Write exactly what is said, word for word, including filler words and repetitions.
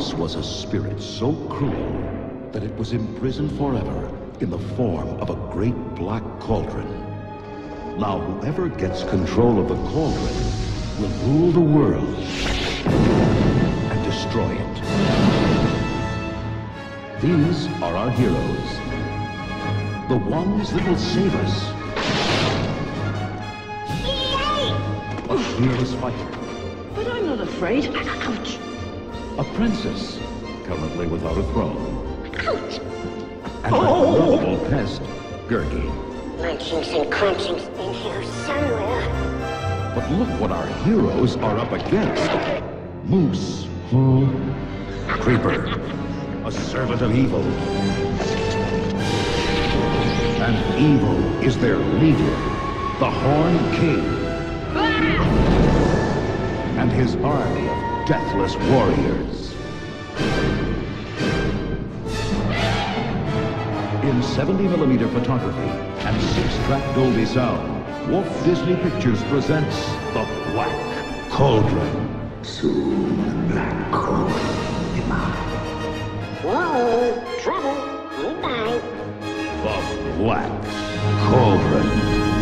This was a spirit so cruel that it was imprisoned forever in the form of a great black cauldron. Now whoever gets control of the cauldron will rule the world and destroy it. These are our heroes. The ones that will save us. A fearless fighter. But I'm not afraid. Ouch! A princess, currently without a throne. Ouch! And a lovable pest, Gurgi. Munchings and crunchings in here somewhere. But look what our heroes are up against. Moose. Creeper. A servant of evil. And evil is their leader, the Horned King. And his army of deathless warriors. In seventy millimeter photography and six track Dolby sound, Walt Disney Pictures presents The Black Cauldron. Soon the Black Cauldron will be mine. Whoa, trouble. Goodbye. The Black Cauldron.